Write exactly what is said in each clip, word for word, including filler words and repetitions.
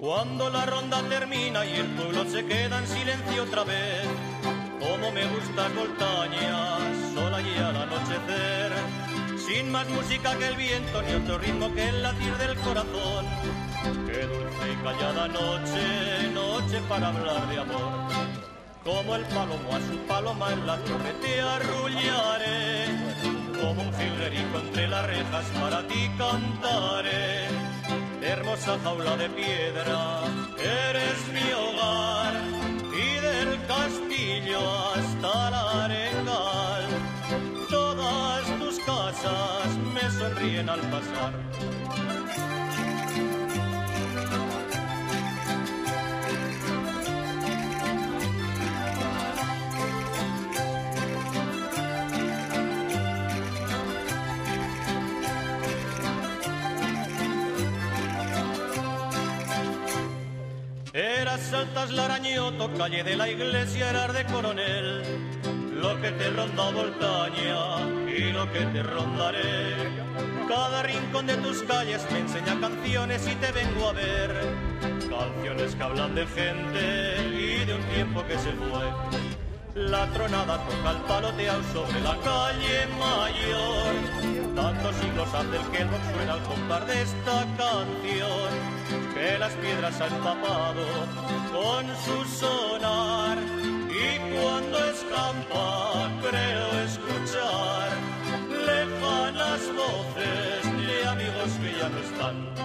Cuando la ronda termina y el pueblo se queda en silencio otra vez, como me gusta Voltaña, sola y al anochecer, sin más música que el viento ni otro ritmo que el latir del corazón. Qué dulce y callada noche, noche para hablar de amor. Como el palomo a su paloma en la torre te arrullaré, como un jilguerico entre las rejas para ti cantaré. Hermosa jaula de piedra, eres mi hogar, y del castillo hasta la arenal, todas tus casas me sonríen al pasar. Eras Saltas Larañoto, calle de la iglesia, eras de Coronel. Lo que te ronda Voltaña y lo que te rondaré. Cada rincón de tus calles me enseña canciones y te vengo a ver. Canciones que hablan de gente y de un tiempo que se fue. La tronada toca el paloteao sobre la calle mayor. Tantos siglos hace el que el rock suena al compás de esta canción, que las piedras han tapado con su sonar. Y cuando escampa creo escuchar lejanas voces de amigos que ya no están.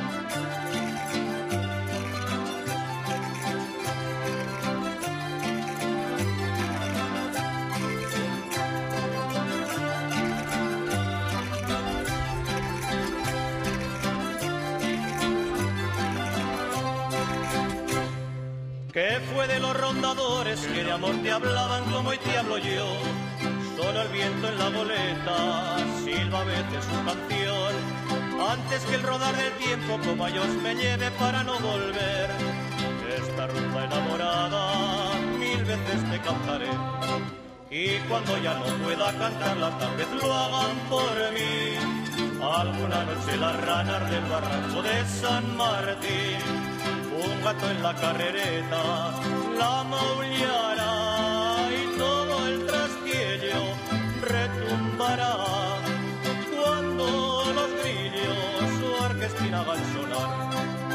¿Qué fue de los rondadores que de amor te hablaban como hoy te hablo yo? Solo el viento en la goleta silba a veces su canción, antes que el rodar del tiempo como a Dios me lleve para no volver. Esta rumba enamorada mil veces te cantaré, y cuando ya no pueda cantarla tal vez lo hagan por mí. Alguna noche las ranas del barranco de San Martín, un gato en la carrereta la maullará y todo el trastiello retumbará cuando los grillos su orquestina hagan sonar.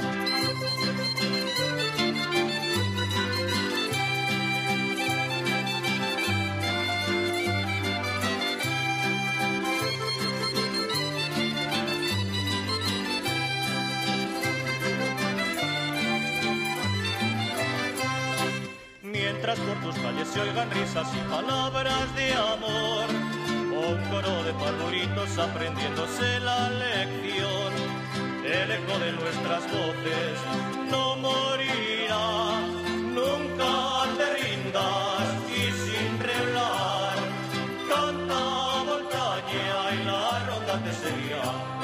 Mientras por tus calles se oigan risas y palabras de amor, un coro de parduritos aprendiéndose la lección, el eco de nuestras voces no morirá. Nunca te rindas y sin revelar, canta Voltaña y la ronda te seguirá.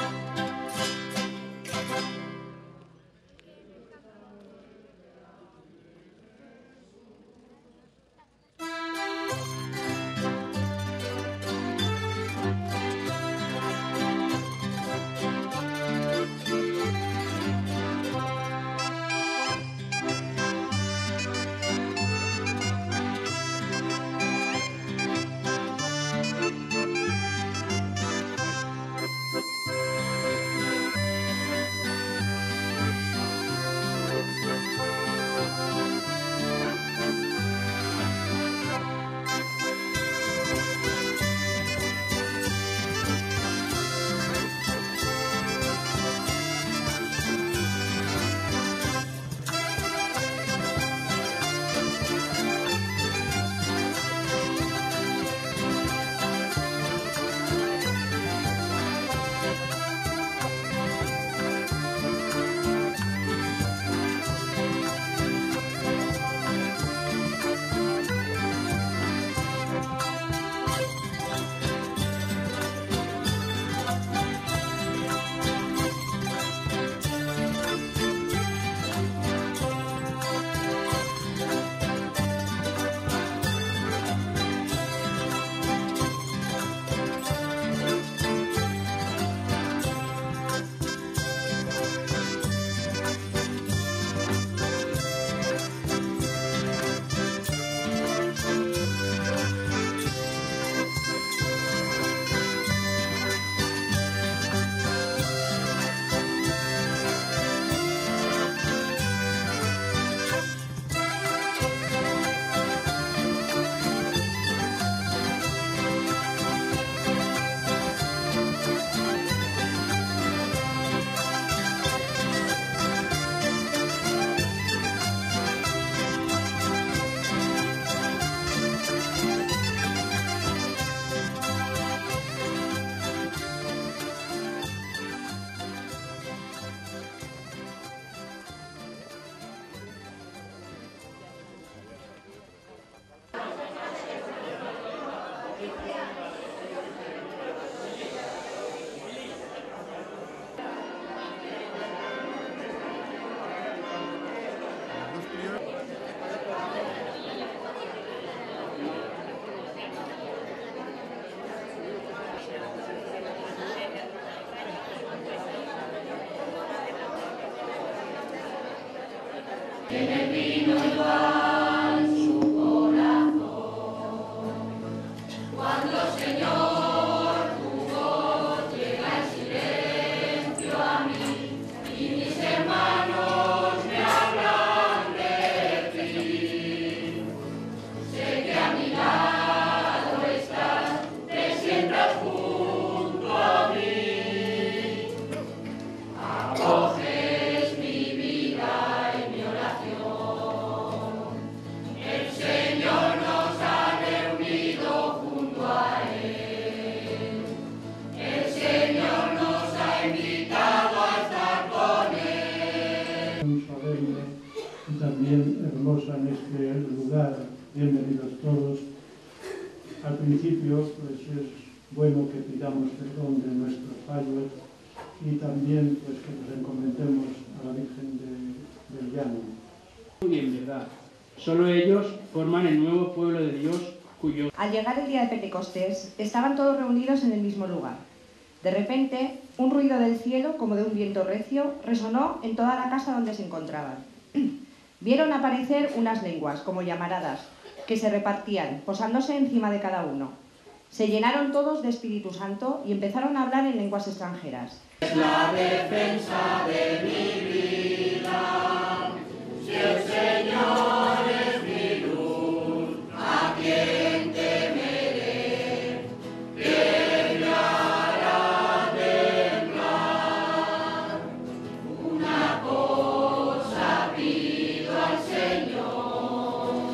Hermosa en este lugar, bienvenidos todos. Al principio, pues es bueno que pidamos perdón de nuestros fallos y también pues que nos encomendemos a la Virgen de, del Llano. Y en verdad, solo ellos forman el nuevo pueblo de Dios cuyo... Al llegar el día de Pentecostés, estaban todos reunidos en el mismo lugar. De repente, un ruido del cielo, como de un viento recio, resonó en toda la casa donde se encontraban. Vieron aparecer unas lenguas, como llamaradas, que se repartían, posándose encima de cada uno. Se llenaron todos de Espíritu Santo y empezaron a hablar en lenguas extranjeras. Es la defensa de mi vida, si el Señor es mi luz, ¿a quién temeré? ¿Quién me hará temblar? Una cosa pido al Señor,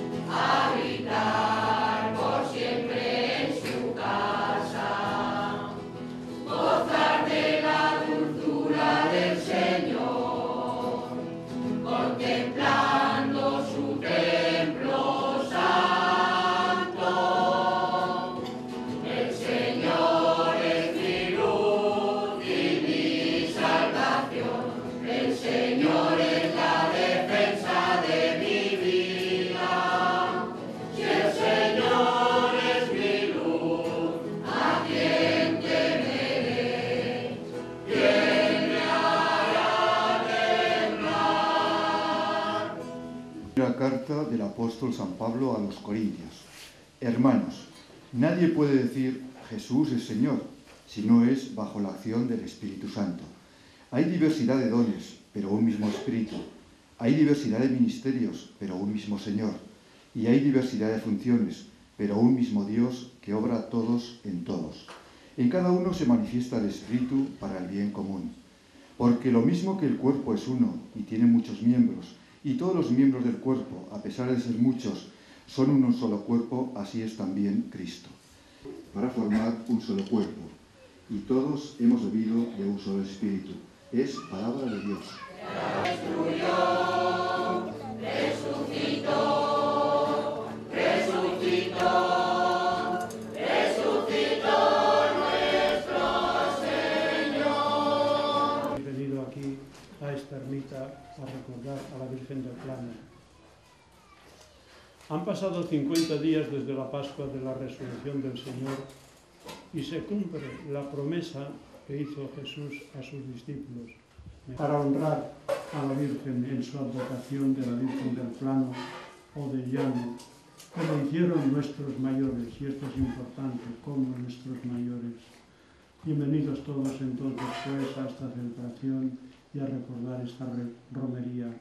habitar por siempre en su casa, gozar de la dulzura del Señor, contemplando su templo santo. El Señor es mi luz y mi salvación, el Señor es la defensa de mi vida. Si el Señor es mi luz, ¿a quién temeré? ¿Quién me hará temblar? La carta del apóstol San Pablo a los Corintios. Hermanos, nadie puede decir Jesús es Señor si no es bajo la acción del Espíritu Santo. Hay diversidad de dones, pero un mismo Espíritu. Hay diversidad de ministerios, pero un mismo Señor. Y hay diversidad de funciones, pero un mismo Dios que obra a todos en todos. En cada uno se manifiesta el Espíritu para el bien común. Porque lo mismo que el cuerpo es uno y tiene muchos miembros, y todos los miembros del cuerpo, a pesar de ser muchos, son un solo cuerpo, así es también Cristo, para formar un solo cuerpo. Y todos hemos bebido de un solo Espíritu. Es palabra de Dios. He venido aquí a esta ermita a recordar a la Virgen del Plano. Han pasado cincuenta días desde la Pascua de la Resurrección del Señor y se cumple la promesa que hizo Jesús a sus discípulos para honrar a la Virgen en su advocación de la Virgen del Plano o del Llano, como hicieron nuestros mayores, y esto es importante, como nuestros mayores. Bienvenidos todos entonces pues a esta celebración y a recordar esta romería.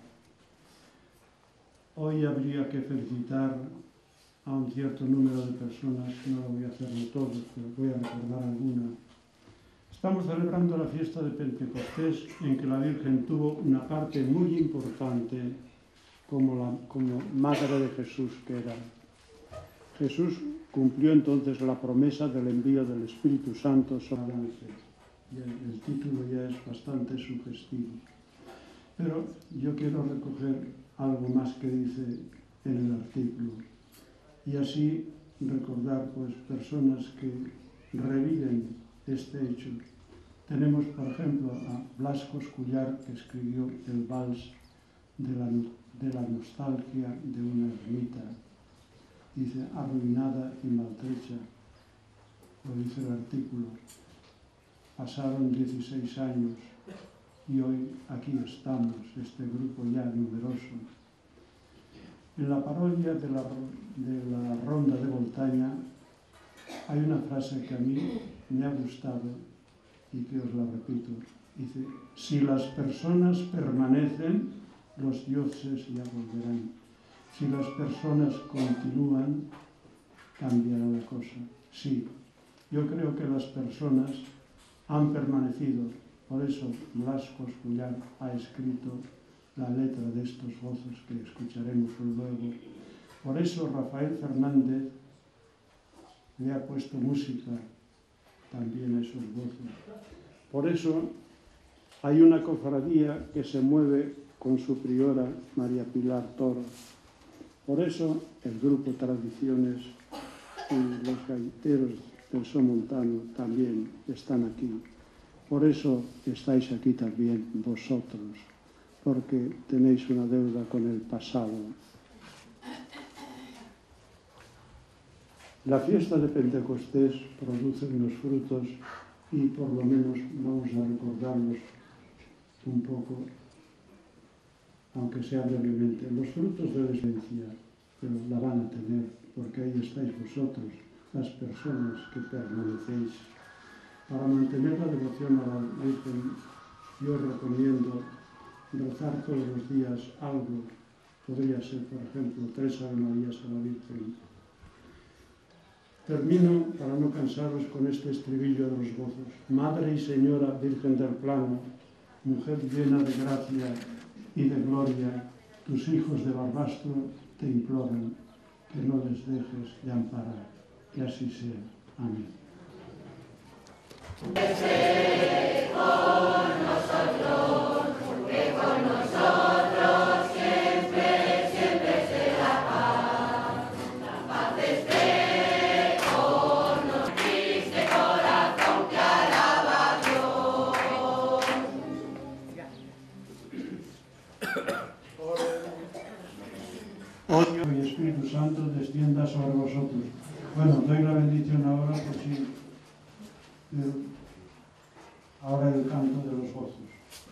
Hoy habría que felicitar a un cierto número de personas, no lo voy a hacer de todos, pero voy a recordar algunas. Estamos celebrando la fiesta de Pentecostés, en que la Virgen tuvo una parte muy importante como, la, como Madre de Jesús que era. Jesús cumplió entonces la promesa del envío del Espíritu Santo sobre el ángel. Y el, el título ya es bastante sugestivo. Pero yo quiero recoger algo más que dice en el artículo. Y así recordar pues, personas que reviven este hecho. Tenemos, por ejemplo, a Blasco Escullar, que escribió el vals de la, de la nostalgia de una ermita. Dice, arruinada y maltrecha, lo dice el artículo. Pasaron dieciséis años y hoy aquí estamos, este grupo ya numeroso, En la parodia de la, de la Ronda de Voltaña hay una frase que a mí me ha gustado y que os la repito. Dice, si las personas permanecen, los dioses ya volverán. Si las personas continúan, cambiará la cosa. Sí, yo creo que las personas han permanecido. Por eso Blasco Escullar ha escrito la letra de estos gozos que escucharemos luego. Por eso Rafael Fernández le ha puesto música también a esos gozos. Por eso hay una cofradía que se mueve con su priora María Pilar Toro. Por eso el grupo Tradiciones y los gaiteros del Somontano también están aquí. Por eso estáis aquí también vosotros, porque tenéis una deuda con el pasado. La fiesta de Pentecostés produce unos frutos y por lo menos vamos a recordarlos un poco, aunque sea brevemente. Los frutos de la esencia, pero la van a tener, porque ahí estáis vosotros, las personas que permanecéis. Para mantener la devoción a la Virgen, yo recomiendo rezar todos los días algo. Podría ser, por ejemplo, tres Ave Marías a la Virgen. Termino, para no cansaros, con este estribillo de los gozos. Madre y Señora Virgen del Plano, mujer llena de gracia y de gloria, tus hijos de Barbastro te imploran que no les dejes de amparar. Que así sea. Amén. Esté con nosotros, que con nosotros siempre, siempre esté la paz. La paz esté con nosotros, triste corazón que alaba a Dios. Hoy el Espíritu Santo descienda sobre vosotros. Bueno, doy la bendición ahora por si... Ahora el canto de los gozos.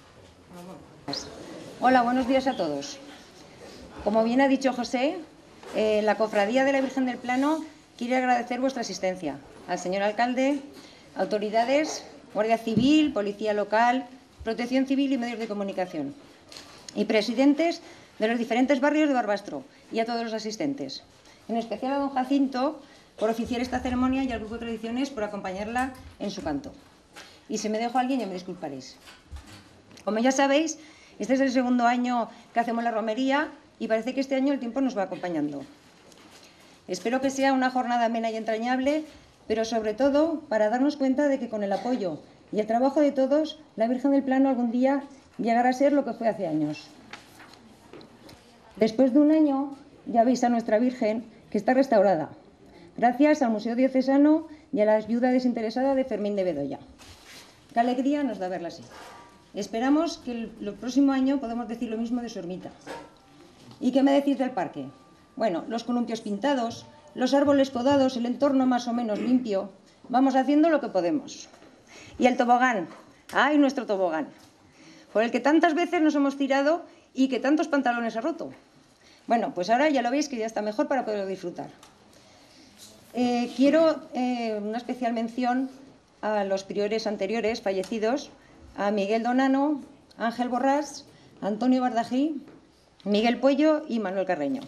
Hola, buenos días a todos. Como bien ha dicho José, eh, la Cofradía de la Virgen del Plano quiere agradecer vuestra asistencia al señor alcalde, autoridades, Guardia Civil, Policía Local, Protección Civil y medios de comunicación, y presidentes de los diferentes barrios de Barbastro, y a todos los asistentes. En especial a don Jacinto, por oficiar esta ceremonia, y al Grupo Tradiciones por acompañarla en su canto. Y si me dejo a alguien, ya me disculparéis. Como ya sabéis, este es el segundo año que hacemos la romería y parece que este año el tiempo nos va acompañando. Espero que sea una jornada amena y entrañable, pero sobre todo para darnos cuenta de que con el apoyo y el trabajo de todos, la Virgen del Plano algún día llegará a ser lo que fue hace años. Después de un año, ya veis a nuestra Virgen que está restaurada, gracias al Museo Diocesano y a la ayuda desinteresada de Fermín de Bedoya. Qué alegría nos da verla así. Esperamos que el, el próximo año podamos decir lo mismo de su ermita. ¿Y qué me decís del parque? Bueno, los columpios pintados, los árboles podados, el entorno más o menos limpio. Vamos haciendo lo que podemos. Y el tobogán. ¡Ay, nuestro tobogán! Por el que tantas veces nos hemos tirado y que tantos pantalones ha roto. Bueno, pues ahora ya lo veis que ya está mejor para poderlo disfrutar. Eh, quiero eh, una especial mención a los priores anteriores fallecidos, a Miguel Donano, Ángel Borrás, Antonio Bardají, Miguel Puello y Manuel Carreño.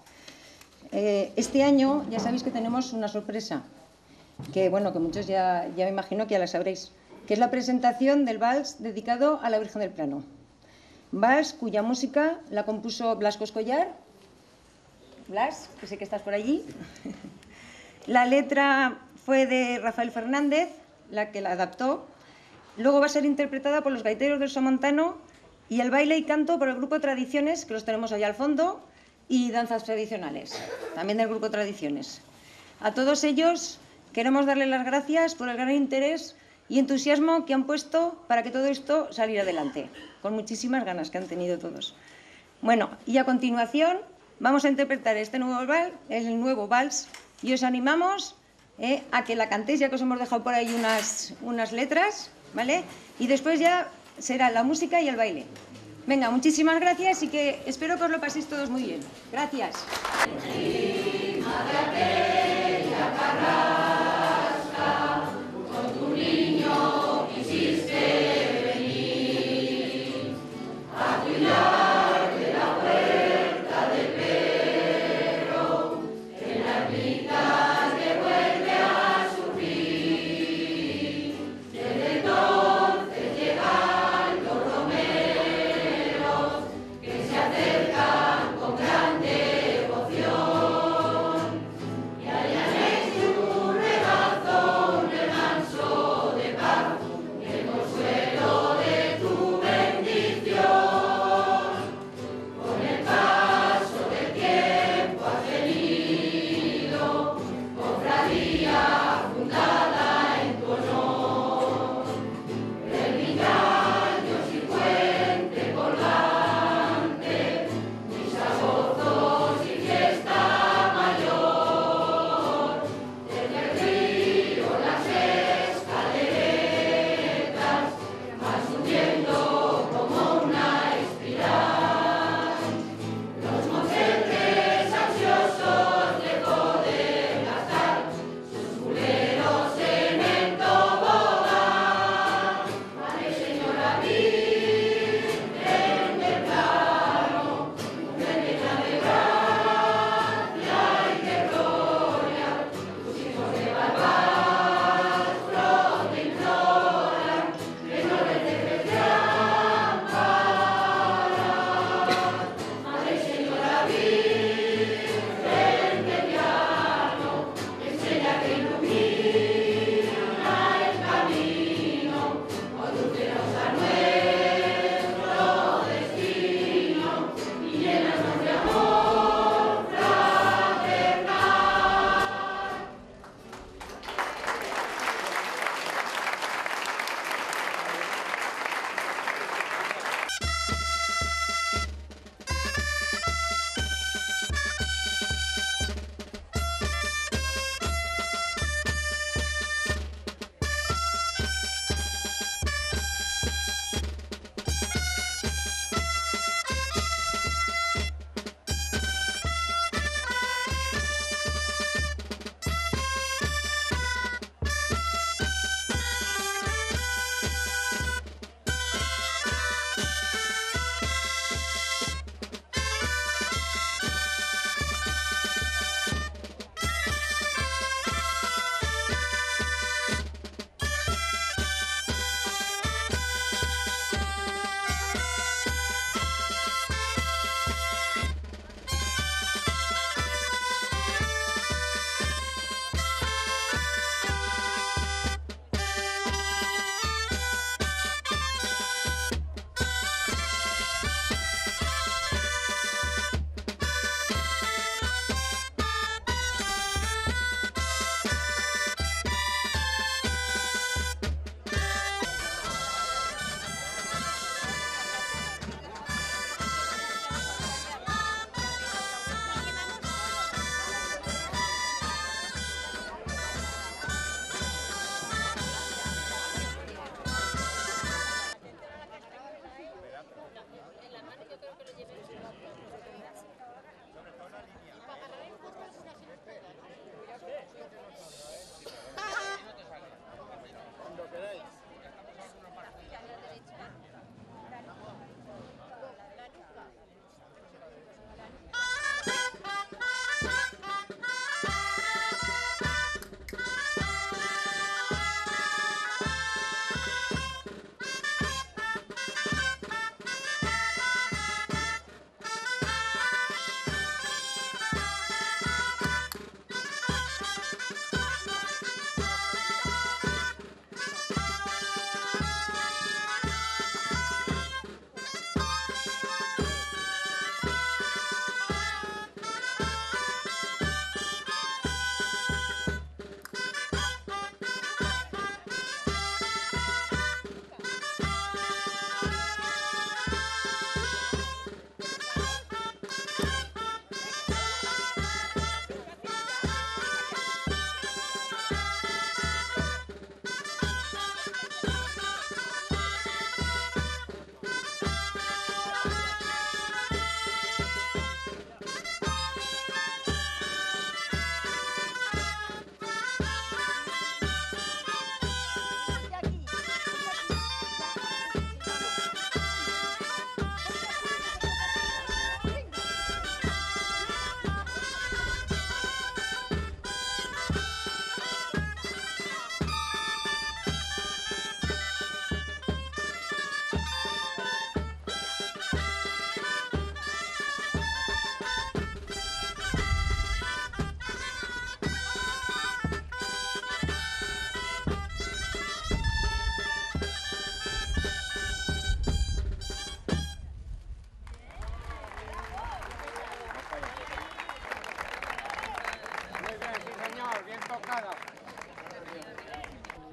Eh, este año ya sabéis que tenemos una sorpresa, que bueno, que muchos ya, ya me imagino que ya la sabréis, que es la presentación del vals dedicado a la Virgen del Plano. Vals cuya música la compuso Blasco Escullar. Blas, que sé que estás por allí. La letra fue de Rafael Fernández, la que la adaptó. Luego va a ser interpretada por los gaiteros del Somontano y el baile y canto por el Grupo Tradiciones, que los tenemos allá al fondo, y danzas tradicionales, también del Grupo Tradiciones. A todos ellos queremos darles las gracias por el gran interés y entusiasmo que han puesto para que todo esto saliera adelante, con muchísimas ganas que han tenido todos. Bueno, y a continuación vamos a interpretar este nuevo vals, el nuevo vals, y os animamos eh, a que la cantéis, ya que os hemos dejado por ahí unas, unas letras, ¿vale? Y después ya será la música y el baile. Venga, muchísimas gracias y que espero que os lo paséis todos muy bien. Gracias. Con tu niño quisiste venir a cuidar de la puerta del perro, en la ermita que vuelve a sufrir. Desde entonces llegan los romeros que se acercan con gran devoción.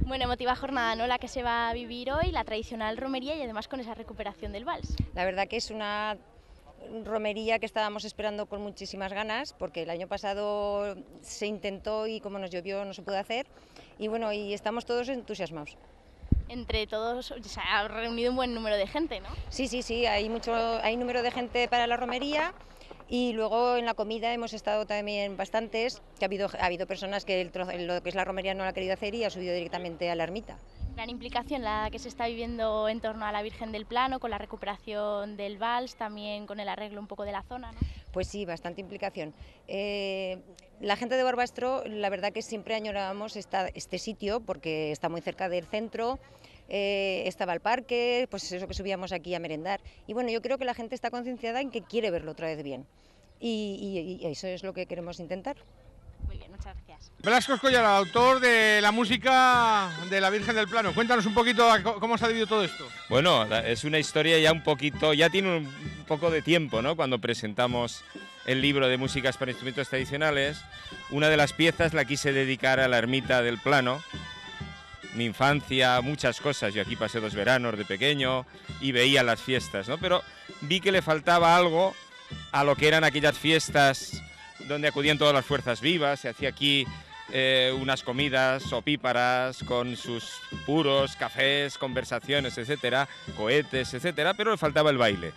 Bueno, emotiva jornada, ¿no? La que se va a vivir hoy, la tradicional romería y además con esa recuperación del vals. La verdad que es una romería que estábamos esperando con muchísimas ganas, porque el año pasado se intentó y como nos llovió no se pudo hacer, y bueno, y estamos todos entusiasmados. Entre todos se ha reunido un buen número de gente, ¿no? Sí, sí, sí, hay mucho, hay número de gente para la romería. Y luego en la comida hemos estado también bastantes, que ha habido, ha habido personas que el trozo, lo que es la romería no lo ha querido hacer y ha subido directamente a la ermita. Gran implicación la que se está viviendo en torno a la Virgen del Plano, con la recuperación del vals, también con el arreglo un poco de la zona, ¿no? Pues sí, bastante implicación. Eh, la gente de Barbastro, la verdad que siempre añorábamos esta, este sitio porque está muy cerca del centro. Eh, estaba el parque, pues eso que subíamos aquí a merendar. Y bueno, yo creo que la gente está concienciada en que quiere verlo otra vez bien. Y, y, y eso es lo que queremos intentar. Muy bien, muchas gracias. Blasco Escollara, autor de la música de la Virgen del Plano. Cuéntanos un poquito cómo se ha vivido todo esto. Bueno, es una historia ya un poquito, ya tiene un poco de tiempo, ¿no? Cuando presentamos el libro de músicas para instrumentos tradicionales, una de las piezas la quise dedicar a la ermita del Plano. Mi infancia, muchas cosas, yo aquí pasé dos veranos de pequeño y veía las fiestas, ¿no? Pero vi que le faltaba algo a lo que eran aquellas fiestas donde acudían todas las fuerzas vivas, se hacía aquí eh, unas comidas opíparas con sus puros, cafés, conversaciones, etcétera, cohetes, etcétera, pero le faltaba el baile.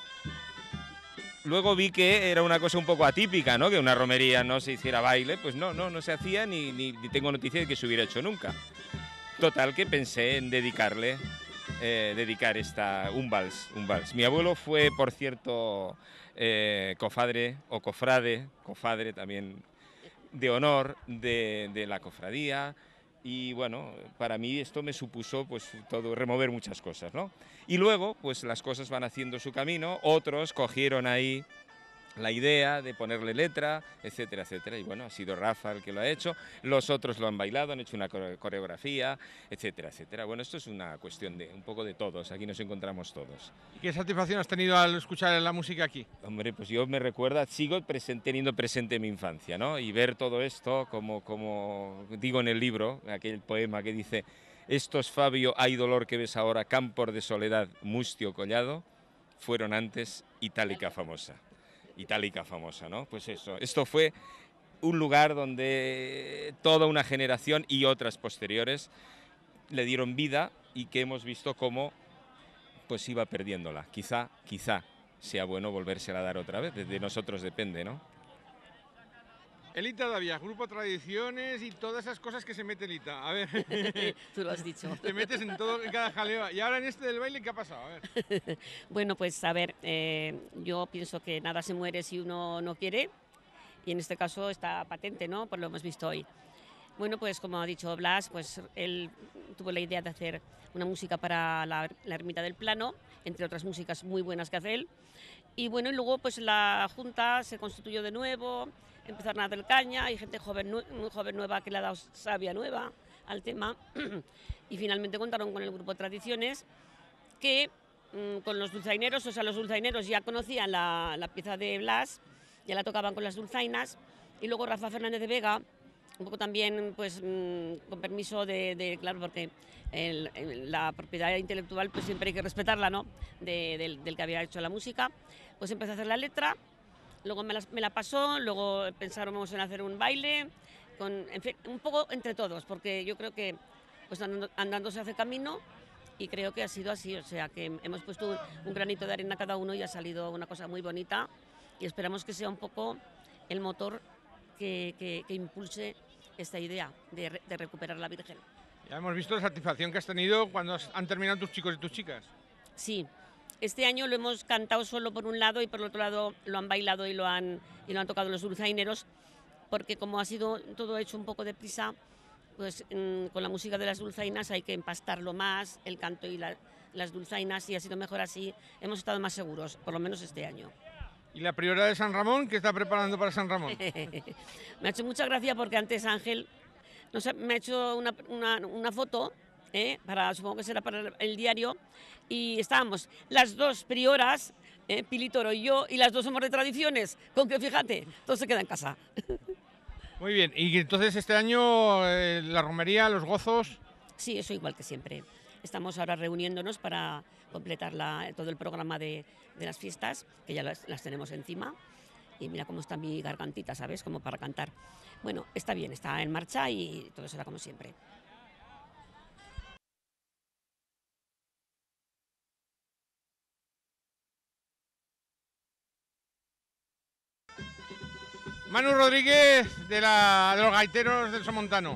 Luego vi que era una cosa un poco atípica, ¿no? Que una romería no se hiciera baile, pues no, no, no se hacía ni, ni, ni tengo noticia de que se hubiera hecho nunca. Total que pensé en dedicarle, eh, dedicar esta, un vals, un vals. Mi abuelo fue, por cierto, eh, cofadre o cofrade, cofadre también de honor de, de la cofradía y bueno, para mí esto me supuso pues todo, remover muchas cosas, ¿no? Y luego pues las cosas van haciendo su camino, otros cogieron ahí la idea de ponerle letra, etcétera, etcétera, y bueno, ha sido Rafa el que lo ha hecho, los otros lo han bailado, han hecho una coreografía, etcétera, etcétera. Bueno, esto es una cuestión de un poco de todos, aquí nos encontramos todos. ¿Y qué satisfacción has tenido al escuchar la música aquí? Hombre, pues yo me recuerda, sigo presente, teniendo presente mi infancia, ¿no? Y ver todo esto, como, como digo en el libro, aquel poema que dice: estos, Fabio, hay dolor que ves ahora, campos de soledad, mustio collado, fueron antes Itálica famosa. Itálica famosa, ¿no? Pues eso, esto fue un lugar donde toda una generación y otras posteriores le dieron vida y que hemos visto cómo pues iba perdiéndola. Quizá, quizá sea bueno volvérsela a dar otra vez, de nosotros depende, ¿no? Elita Davia, Grupo Tradiciones y todas esas cosas que se mete Elita. A ver. Tú lo has dicho. Te metes en todo, en cada jaleo. Y ahora en este del baile, ¿qué ha pasado? A ver. Bueno, pues a ver, eh, yo pienso que nada se muere si uno no quiere. Y en este caso está patente, ¿no? Pues lo hemos visto hoy. Bueno, pues como ha dicho Blas, pues él tuvo la idea de hacer una música para la, la Ermita del Plano, entre otras músicas muy buenas que hace él. Y bueno, y luego pues la Junta se constituyó de nuevo, empezaron a hacer caña, hay gente joven, muy joven nueva que le ha dado savia nueva al tema y finalmente contaron con el Grupo Tradiciones que mmm, con los dulzaineros, o sea, los dulzaineros ya conocían la, la pieza de Blas, ya la tocaban con las dulzainas y luego Rafa Fernández de Vega, un poco también pues mmm, con permiso de, de claro, porque el, el, la propiedad intelectual pues siempre hay que respetarla, ¿no? De, del, del que había hecho la música, pues empezó a hacer la letra. Luego me la, me la pasó, luego pensaron en hacer un baile, con, en fin, un poco entre todos, porque yo creo que pues andando, andando se hace camino y creo que ha sido así, o sea que hemos puesto un, un granito de arena cada uno y ha salido una cosa muy bonita y esperamos que sea un poco el motor que, que, que impulse esta idea de, de recuperar la Virgen. Ya hemos visto la satisfacción que has tenido cuando han terminado tus chicos y tus chicas. Sí. Este año lo hemos cantado solo por un lado y por el otro lado lo han bailado y lo han, y lo han tocado los dulzaineros, porque como ha sido todo hecho un poco deprisa, pues mmm, con la música de las dulzainas hay que empastarlo más, el canto y la, las dulzainas, y ha sido mejor así, hemos estado más seguros, por lo menos este año. ¿Y la priora de San Ramón? ¿Qué está preparando para San Ramón? Me ha hecho mucha gracia porque antes Ángel nos me ha hecho una, una, una foto, ¿eh? para, supongo que será para el diario, y estábamos las dos prioras, eh, Pili Toro y yo, y las dos somos de Tradiciones, con que fíjate, todo se queda en casa. Muy bien, y entonces este año eh, la romería, los gozos... Sí, eso igual que siempre. Estamos ahora reuniéndonos para completar la, todo el programa de, de las fiestas, que ya las, las tenemos encima. Y mira cómo está mi gargantita, ¿sabes? Como para cantar. Bueno, está bien, está en marcha y todo será como siempre. Manu Rodríguez, de, la, de los gaiteros del Somontano.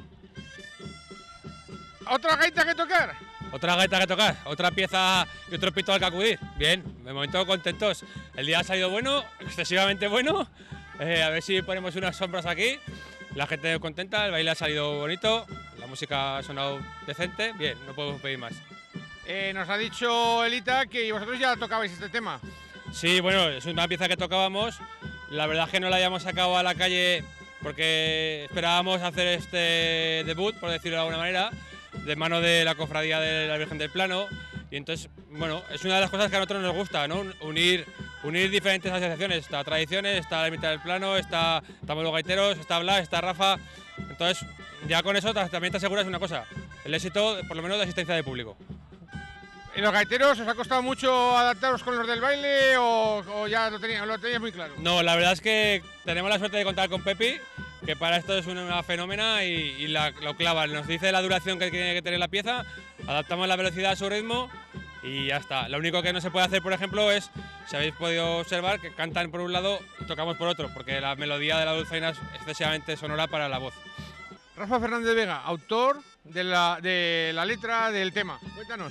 ¿Otra gaita que tocar? Otra gaita que tocar, otra pieza y otro pito al que acudir. Bien, de momento contentos. El día ha salido bueno, excesivamente bueno. Eh, a ver si ponemos unas sombras aquí. La gente contenta, el baile ha salido bonito, la música ha sonado decente. Bien, no podemos pedir más. Eh, nos ha dicho Elita que vosotros ya tocabais este tema. Sí, bueno, es una pieza que tocábamos. La verdad es que no la habíamos sacado a la calle porque esperábamos hacer este debut, por decirlo de alguna manera, de mano de la Cofradía de la Virgen del Plano. Y entonces, bueno, es una de las cosas que a nosotros nos gusta, ¿no? Unir, unir diferentes asociaciones. Está Tradiciones, está la Mitad del Plano, está, estamos los gaiteros, está Blas, está Rafa. Entonces, ya con eso también te aseguras una cosa, el éxito, por lo menos, de asistencia de público. ¿Y los gaiteros os ha costado mucho adaptaros con los del baile o, o ya lo teníais, lo teníais muy claro? No, la verdad es que tenemos la suerte de contar con Pepi, que para esto es una fenómena y, y la, lo clava. Nos dice la duración que tiene que tener la pieza, adaptamos la velocidad a su ritmo y ya está. Lo único que no se puede hacer, por ejemplo, es, si habéis podido observar, que cantan por un lado y tocamos por otro, porque la melodía de la dulzaina es excesivamente sonora para la voz. Rafa Fernández Vega, autor de la, de la letra del tema. Cuéntanos.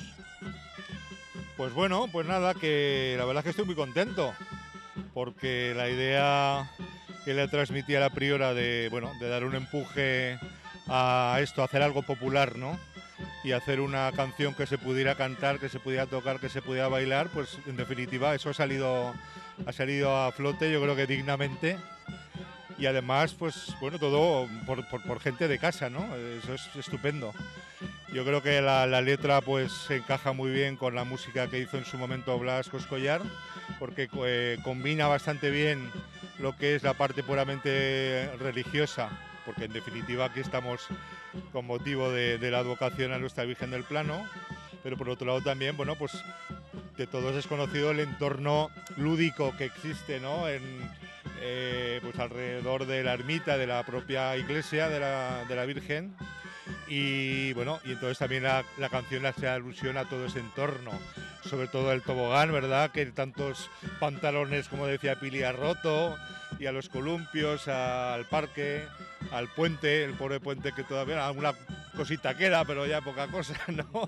Pues bueno, pues nada, que la verdad es que estoy muy contento, porque la idea que le transmití a la priora de, bueno, de dar un empuje a esto, hacer algo popular, ¿no? Y hacer una canción que se pudiera cantar, que se pudiera tocar, que se pudiera bailar, pues en definitiva eso ha salido, ha salido a flote, yo creo que dignamente. Y además, pues bueno, todo por, por, por gente de casa, ¿no? Eso es estupendo. Yo creo que la, la letra pues se encaja muy bien con la música que hizo en su momento Blas Coscollar, porque eh, combina bastante bien lo que es la parte puramente religiosa, porque en definitiva aquí estamos con motivo de, de la advocación a nuestra Virgen del Plano, pero por otro lado también, bueno, pues de todos es conocido el entorno lúdico que existe, ¿no? En, eh, pues alrededor de la ermita de la propia iglesia de la, de la Virgen. Y bueno, y entonces también la, la canción hace alusión a todo ese entorno, sobre todo el tobogán, ¿verdad? Que tantos pantalones, como decía Pili, ha roto, y a los columpios, a, al parque, al puente, el pobre puente que todavía alguna cosita queda, pero ya poca cosa, ¿no?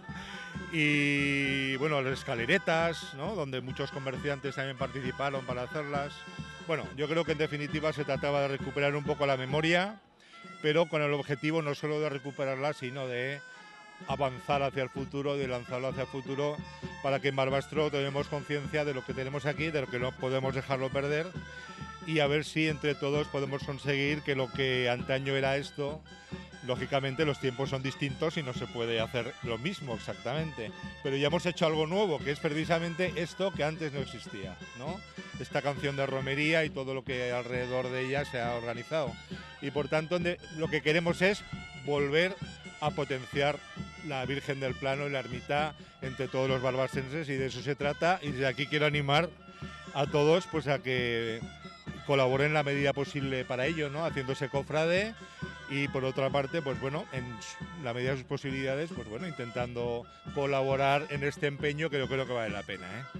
Y bueno, las escaleretas, ¿no? Donde muchos comerciantes también participaron para hacerlas. Bueno, yo creo que en definitiva se trataba de recuperar un poco la memoria, pero con el objetivo no solo de recuperarla, sino de avanzar hacia el futuro, de lanzarlo hacia el futuro, para que en Barbastro tenemos conciencia de lo que tenemos aquí, de lo que no podemos dejarlo perder, y a ver si entre todos podemos conseguir que lo que antaño era esto, lógicamente los tiempos son distintos y no se puede hacer lo mismo exactamente, pero ya hemos hecho algo nuevo, que es precisamente esto que antes no existía, ¿no? Esta canción de romería y todo lo que alrededor de ella se ha organizado. Y por tanto lo que queremos es volver a potenciar la Virgen del Plano y la ermita entre todos los barbasenses, y de eso se trata, y desde aquí quiero animar a todos pues a que colaboren en la medida posible para ello, ¿no? Haciéndose cofrade, y por otra parte, pues bueno, en la medida de sus posibilidades, pues bueno, intentando colaborar en este empeño que yo creo que vale la pena, ¿eh?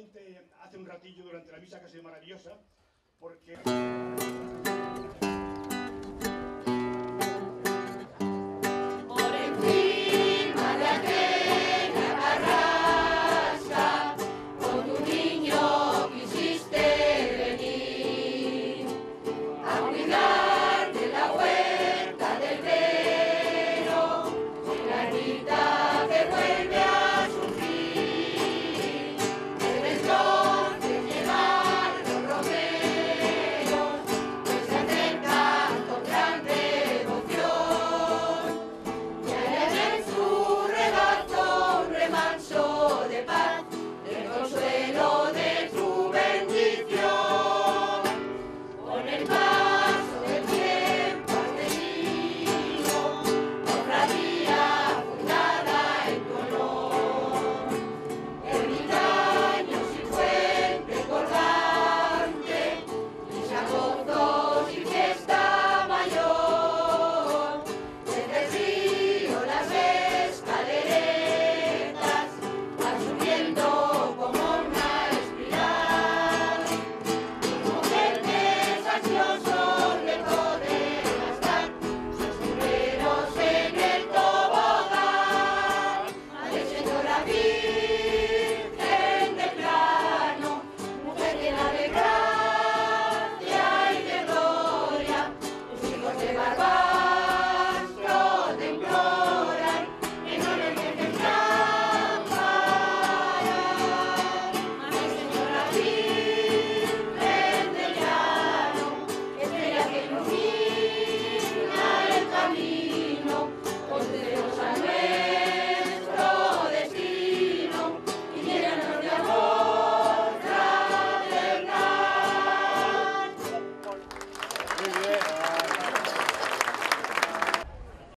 solamente hace un ratillo durante la misa, que ha sido maravillosa, porque...